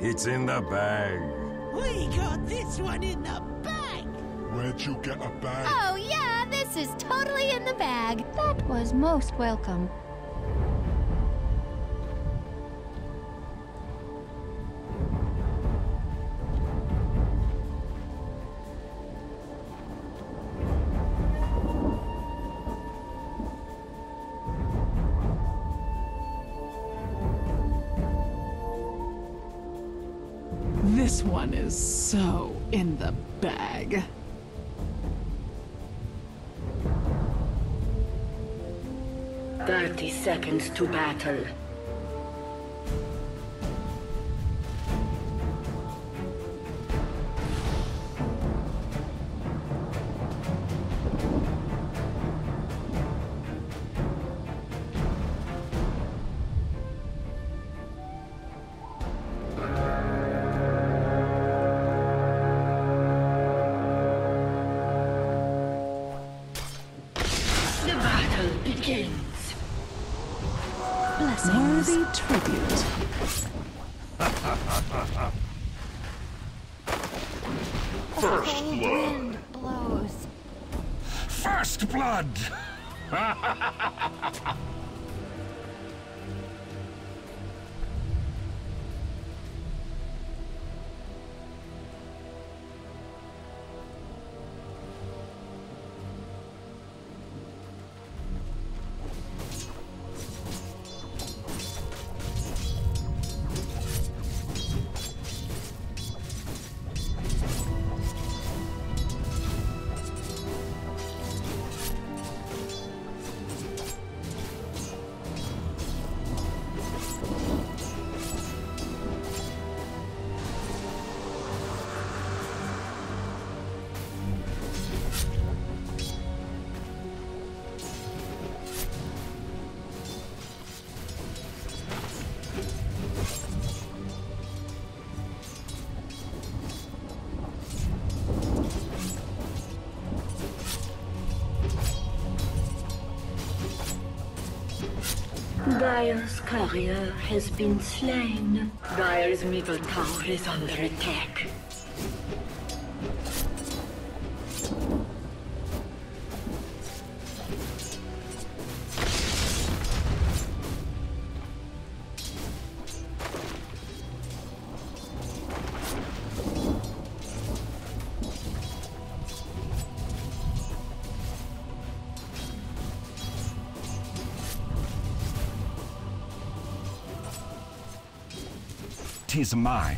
It's in the bag. We got this one in the bag! Where'd you get a bag? Oh yeah, this is totally in the bag. That was most welcome. This one is so in the bag. "30 seconds to battle." The battle begins. Blessings. Worthy tribute. First blood blows. First blood! Dire's courier has been slain. Dire's middle tower is under attack. Tis mine.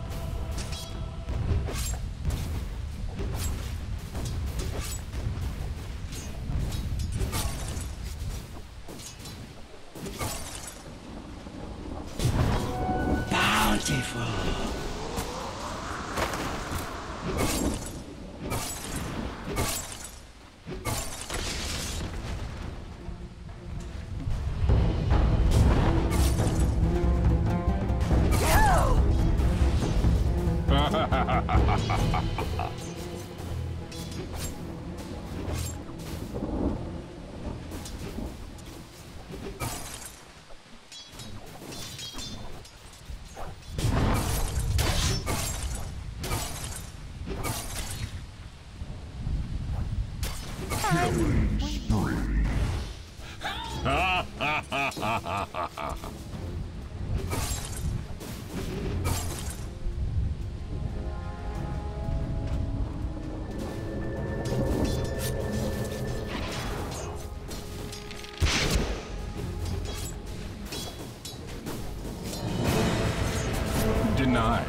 Bountiful! Killing spree. Denied.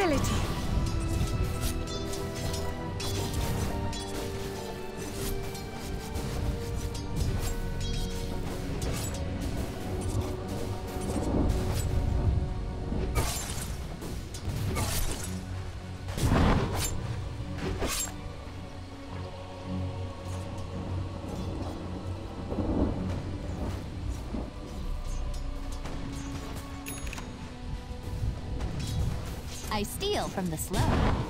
invisibility. I steal from the slow.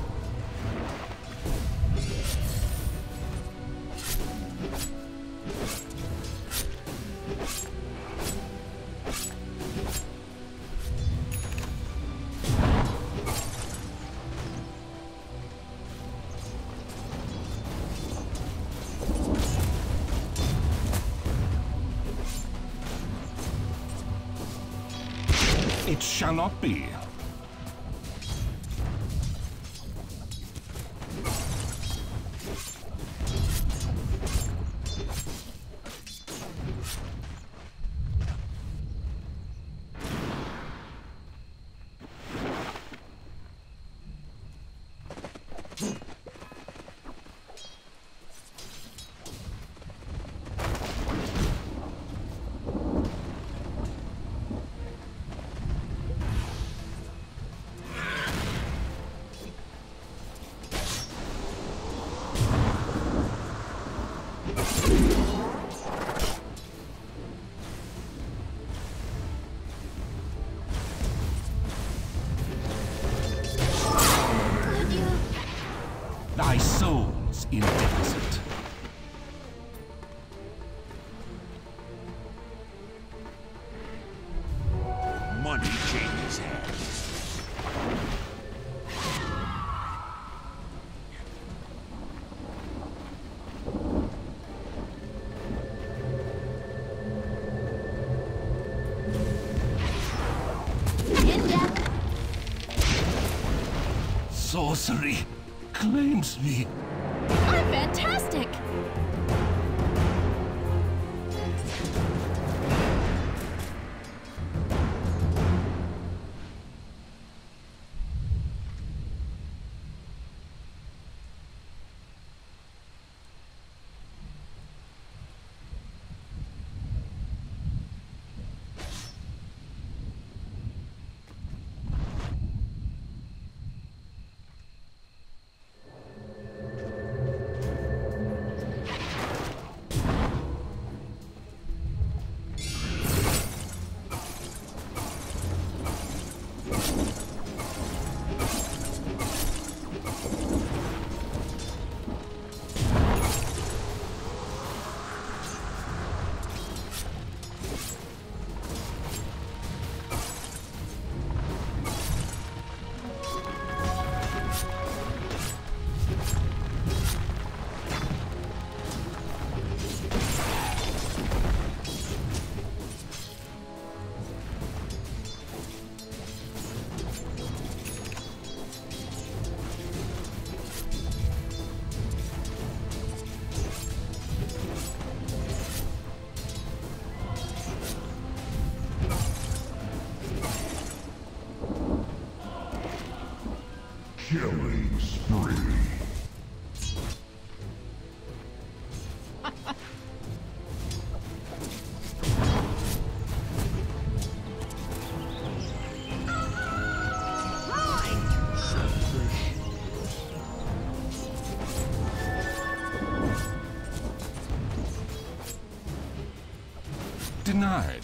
It shall not be. Thy soul's in deficit. Money changes hands. In depth. Sorcery claims me. I'm fantastic! Killing spree. Denied.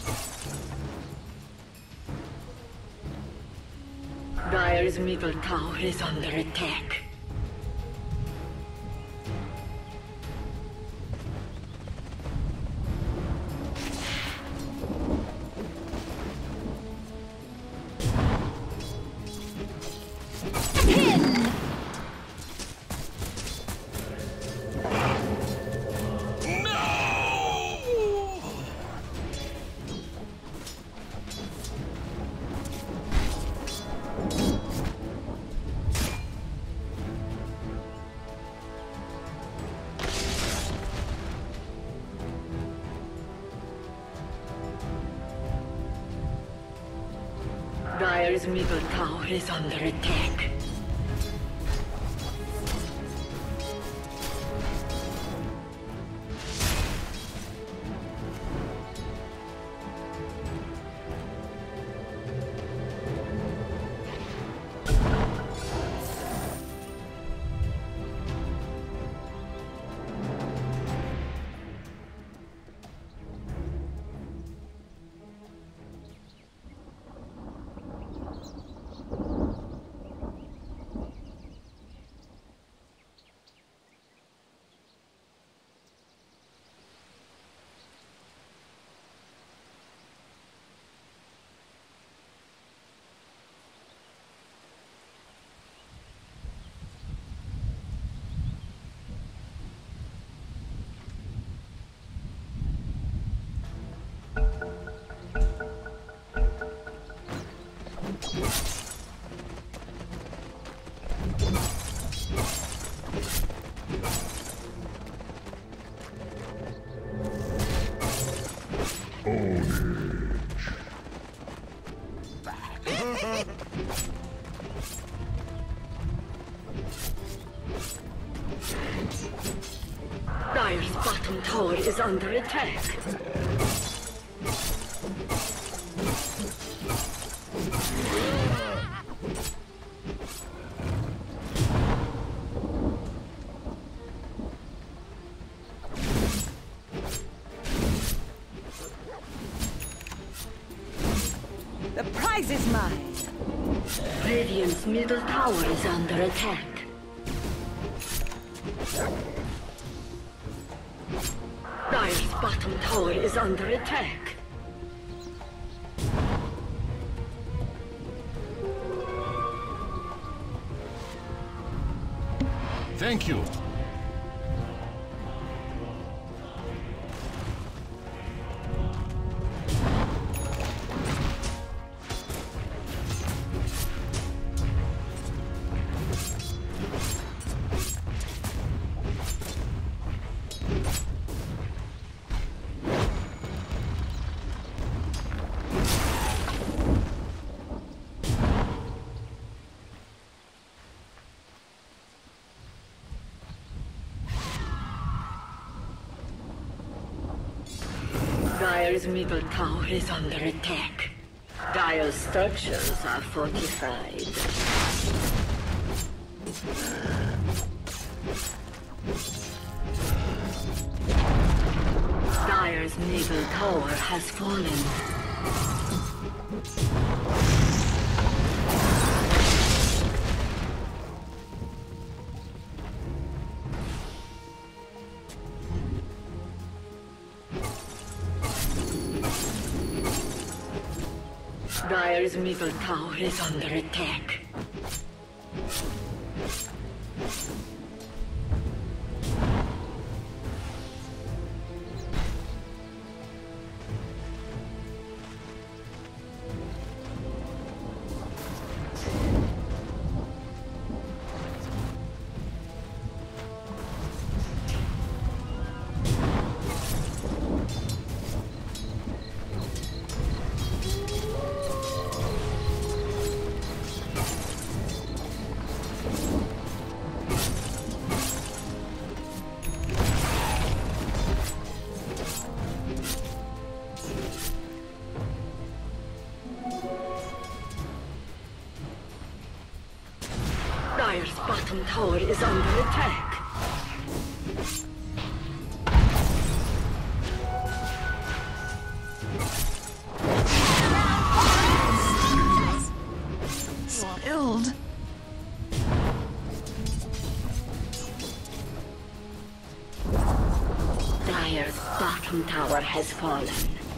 Dire's middle tower is under attack. Dire's middle tower is under attack. Dire's bottom tower is under attack. The prize is mine. Radiant's middle tower is under attack. Dire's bottom tower is under attack. Thank you. Dire's middle tower is under attack. Dire's structures are fortified. Dire's middle tower has fallen. Dire's middle tower is under attack. Dire's bottom tower is under attack. Spilled. Dire's bottom tower has fallen.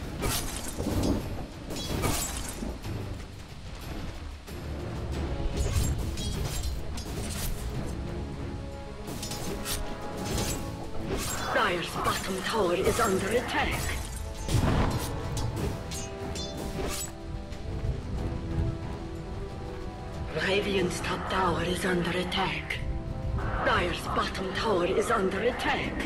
Dire's bottom tower is under attack. Radiant's top tower is under attack. Dire's bottom tower is under attack.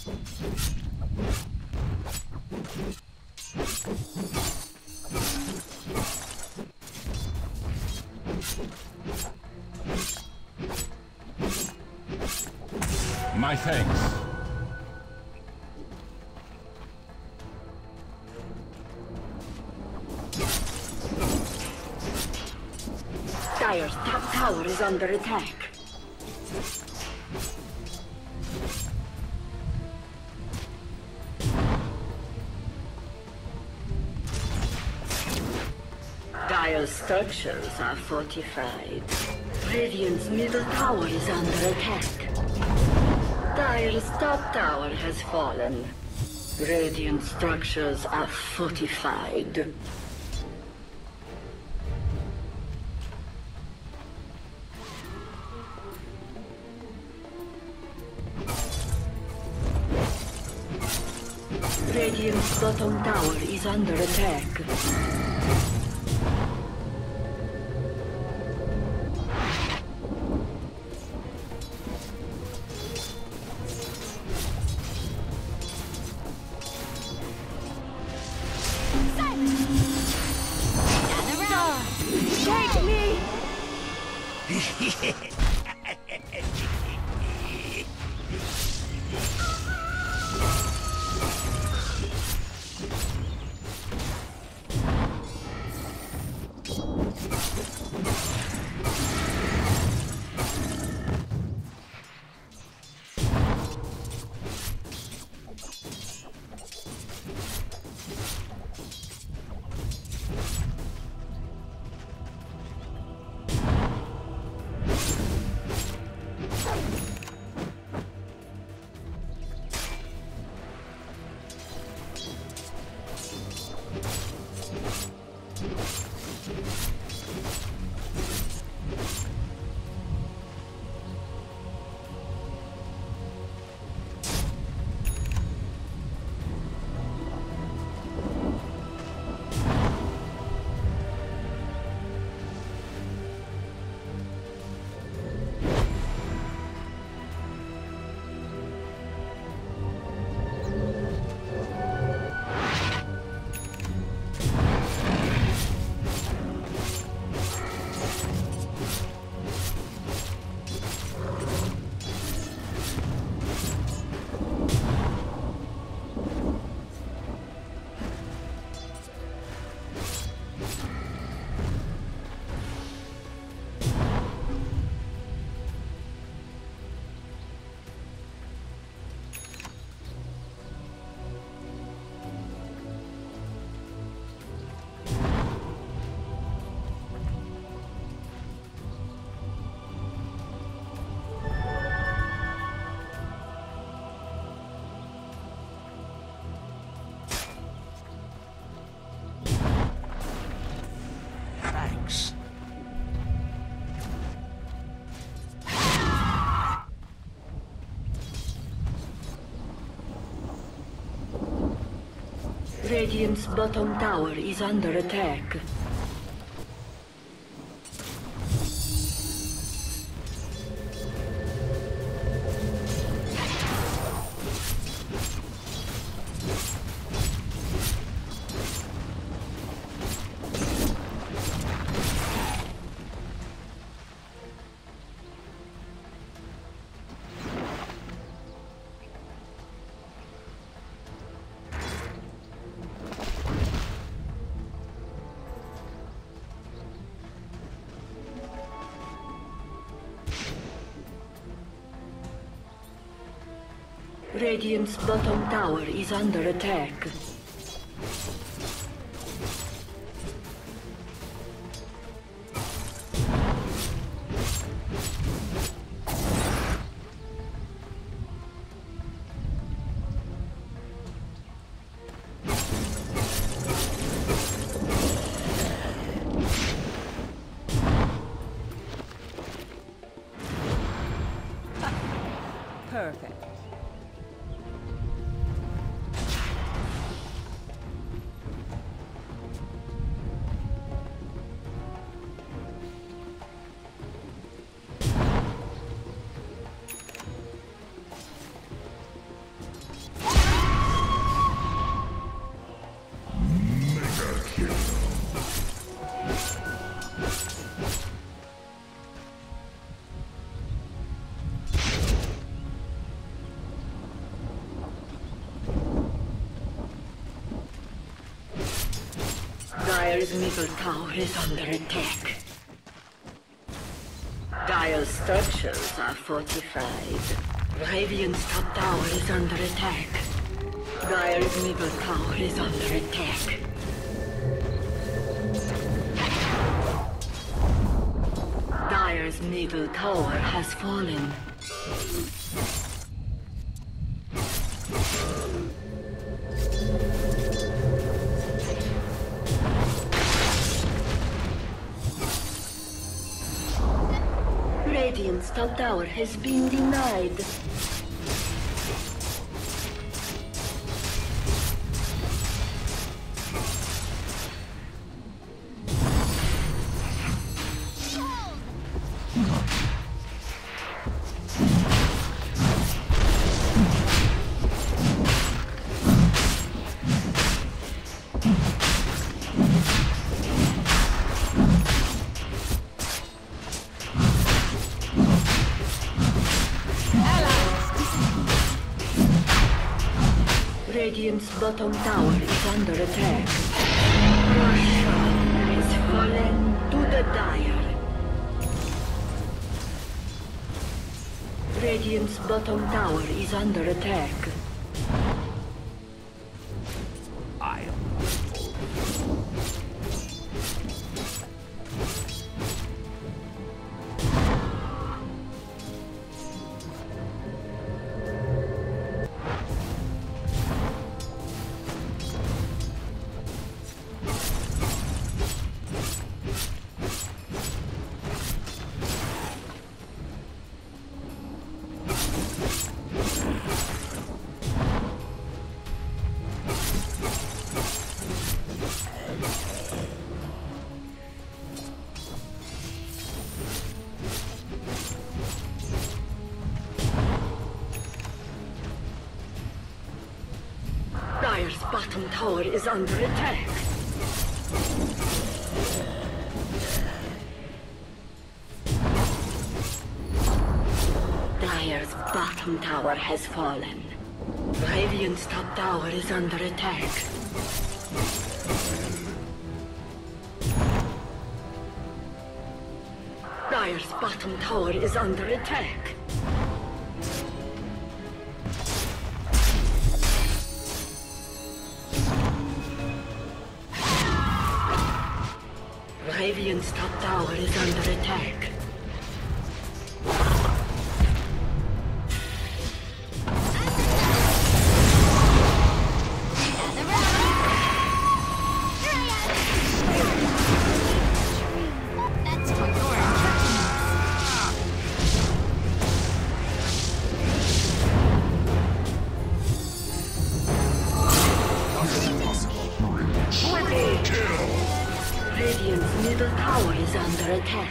My thanks. Dire's top tower is under attack. Dire's structures are fortified. Radiant's middle tower is under attack. Dire's top tower has fallen. Radiant structures are fortified. Radiant's bottom tower is under attack. Take me! Thanks. Radiant's bottom tower is under attack. Radiant's bottom tower is under attack. Perfect. Dire's middle tower is under attack. Dire's structures are fortified. Radiant's top tower is under attack. Dire's middle tower is under attack. Dire's middle tower has fallen. Radiant's top tower has been denied. Radiant's bottom tower is under attack. Roshan has fallen to the Dire. Radiant's bottom tower is under attack. Dire's bottom tower is under attack. Dire's bottom tower has fallen. Radiant's top tower is under attack. Dire's bottom tower is under attack. Radiant's top tower is under attack. That's for your Radiant's middle tower is under attack.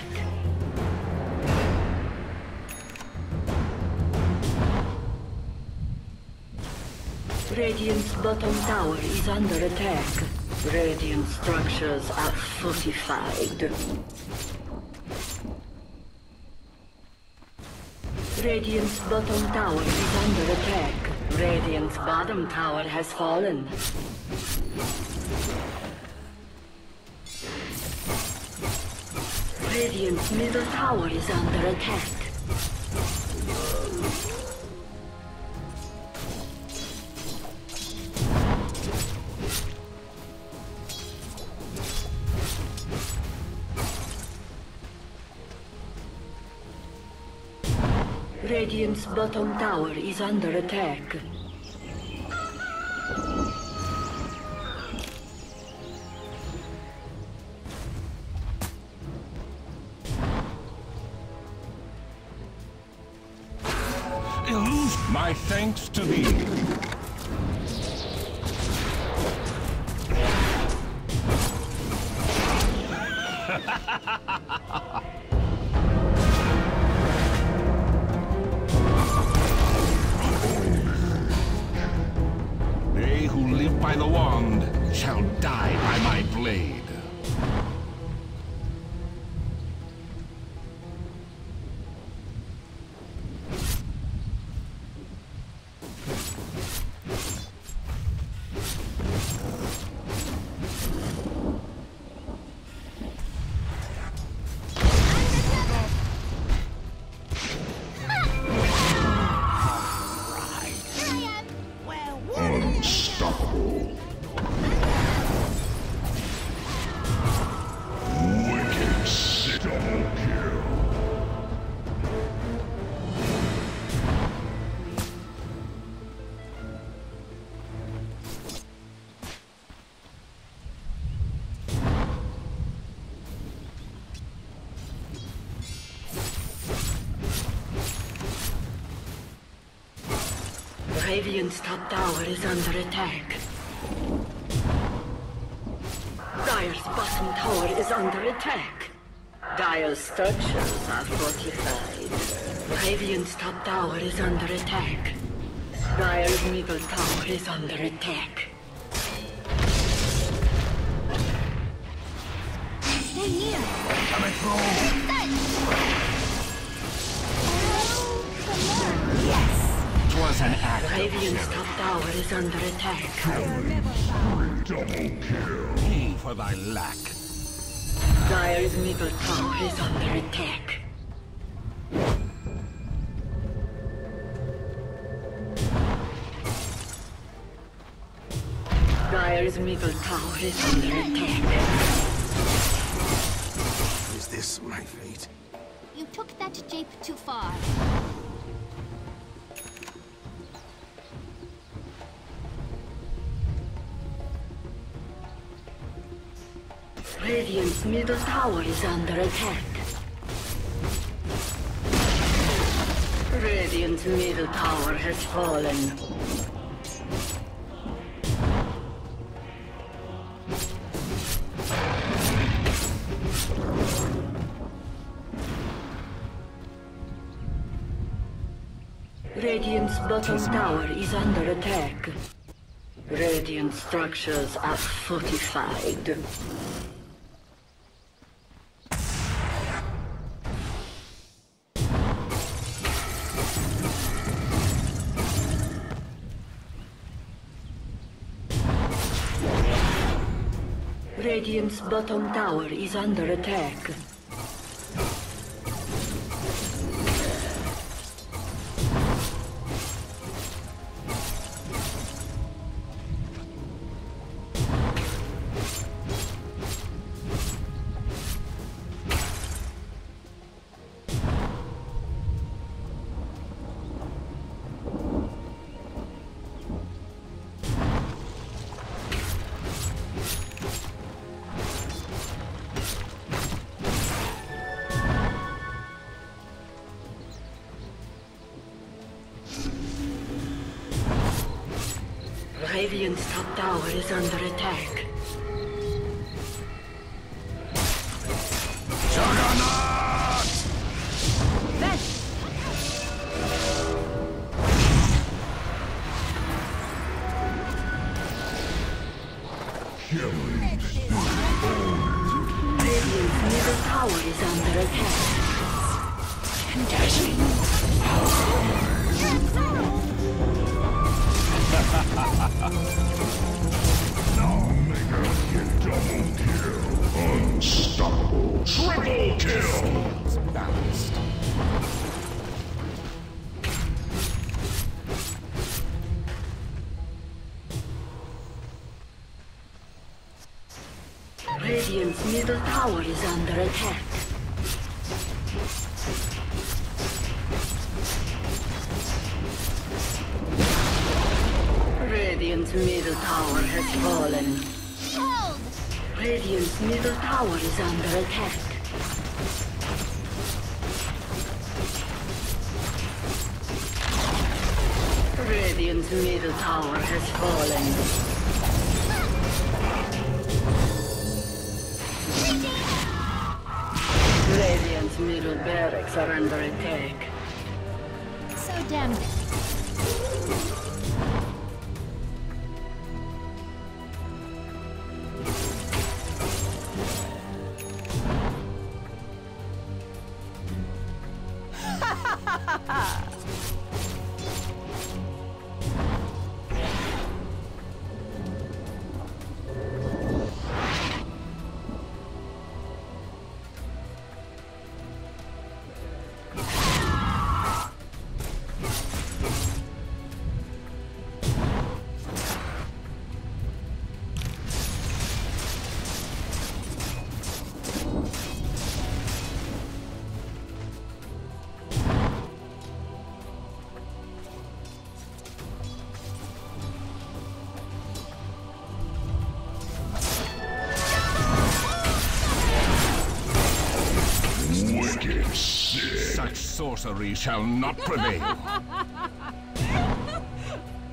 Radiant's bottom tower is under attack. Radiant structures are fortified. Radiant's bottom tower is under attack. Radiant's bottom tower has fallen. Radiant's middle tower is under attack. Radiant's bottom tower is under attack. My thanks to thee. They who live by the wand shall die by my blade. Radiant's top tower is under attack. Dire's bottom tower is under attack. Dire's structures are fortified. Radiant's top tower is under attack. Dire's middle tower is under attack. Stay near. Coming through. Yes! Twas an act of Radiant's charity. top tower is under attack. Double kill. Pay for thy lack. Dire's middle tower is under attack. Dire's middle tower is under attack. Is this my fate? You took that jape too far. Radiant's middle tower is under attack. Radiant's middle tower has fallen. Radiant's bottom tower is under attack. Radiant structures are fortified. Radiant's bottom tower is under attack. Radiant's top tower is under attack. Juggernaut! Killing. Radiant's middle tower is under attack. Omega get double kill. Unstoppable. Triple kill. It's balanced. Radiant's middle tower is under attack. Radiant's middle tower has fallen. Hold! Radiant's middle tower is under attack. Radiant's middle tower has fallen. Radiant's middle barracks are under attack. So damn it. Wicked sick. Such sorcery shall not prevail.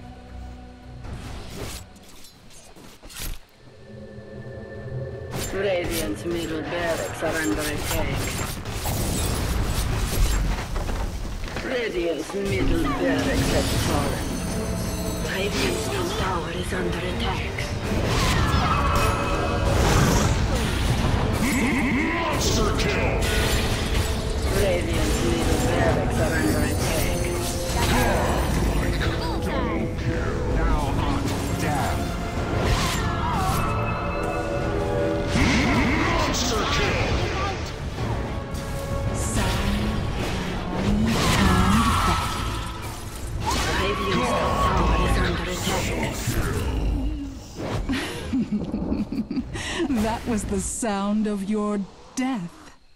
Radiant's middle barracks are under attack. Radiant's middle barracks has fallen. Radiant's top tower is under attack. Monster kill! Radiant's middle barracks are under attack. Thou art damned. Monster kill! Radiant's top tower is under attack. That was the sound of your death.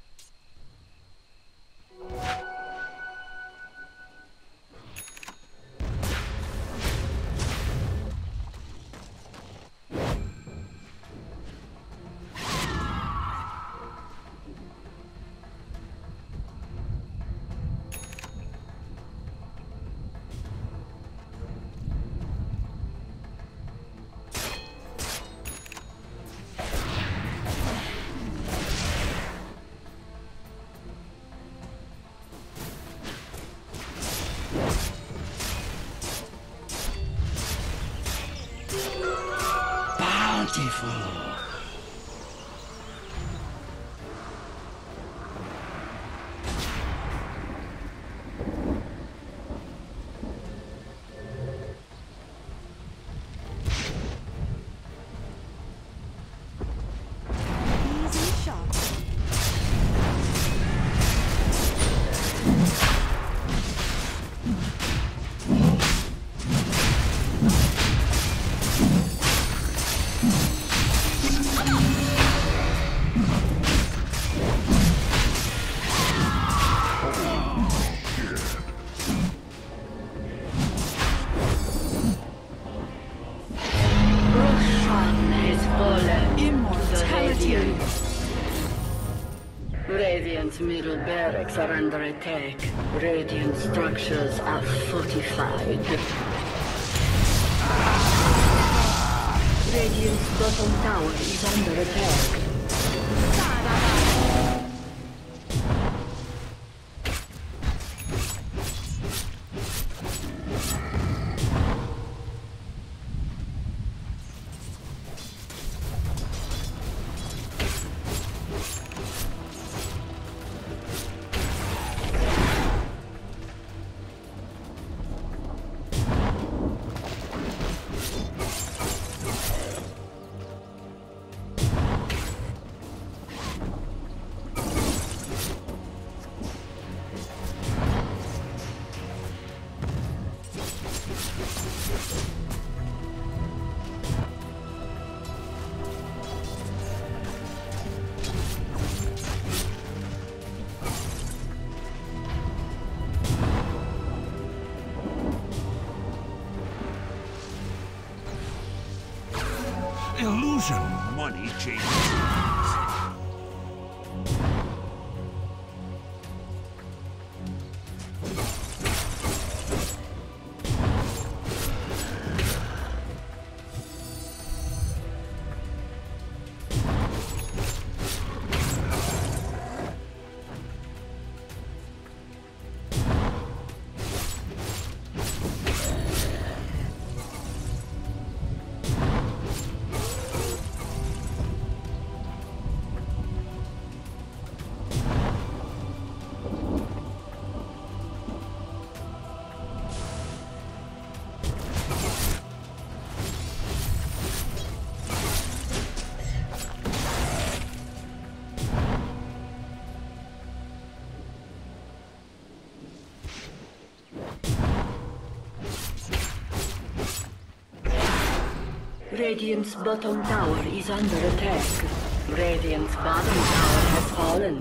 Radiant's middle barracks are under attack. Radiant structures are fortified. Radiant's bottom tower is under attack. Illusion. Money changes. Radiant's bottom tower is under attack. Radiant's bottom tower has fallen.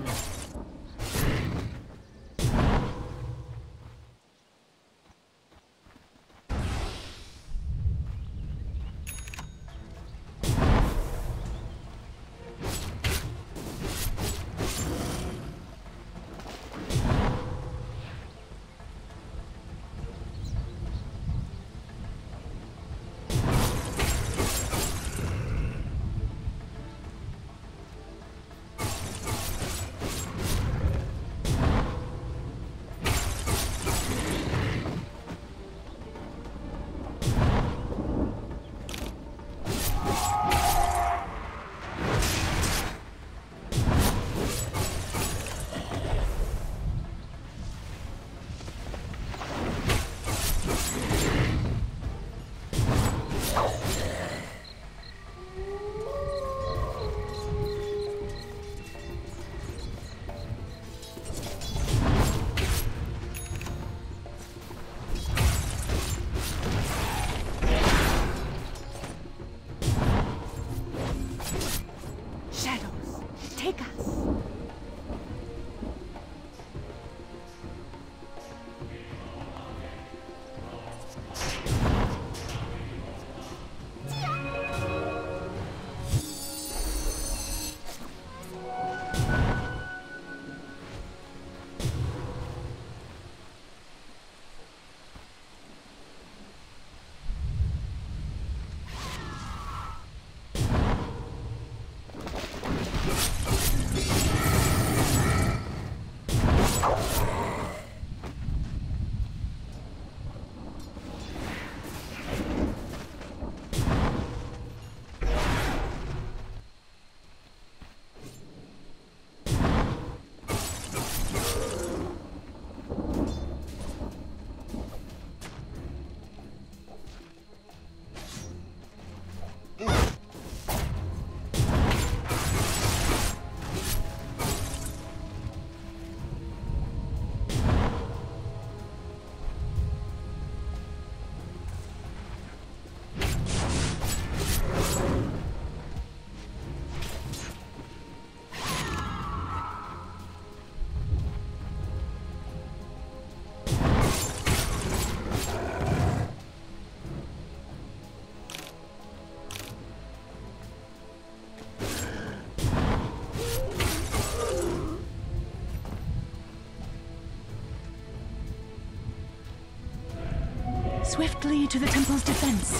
swiftly to the temple's defense.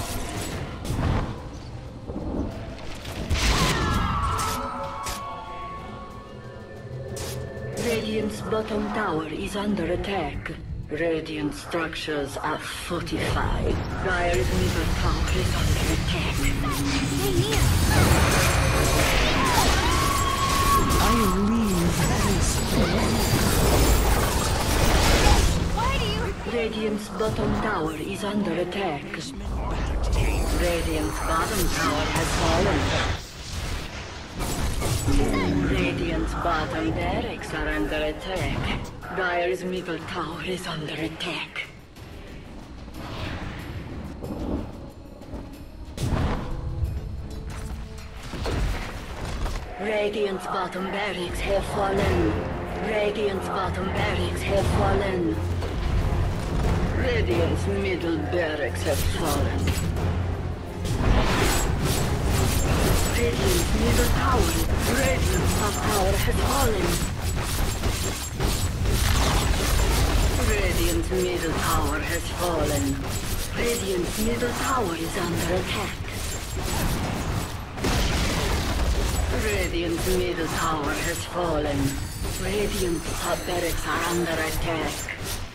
Radiant's bottom tower is under attack. Radiant structures are fortified. Dire's middle tower is under attack. Stay near. I leave this place. Why do you... Radiant's bottom tower is under attack. Radiant's bottom tower has fallen. Radiant's bottom barracks are under attack. Dire's middle tower is under attack. Radiant's bottom barracks have fallen. Radiant's bottom barracks have fallen. Radiant's middle barracks have fallen. Radiant's middle tower. Radiant's top tower has fallen. Radiant's middle tower has fallen. Radiant's middle tower is under attack. Radiant's middle tower has fallen. Radiant's top barracks are under attack.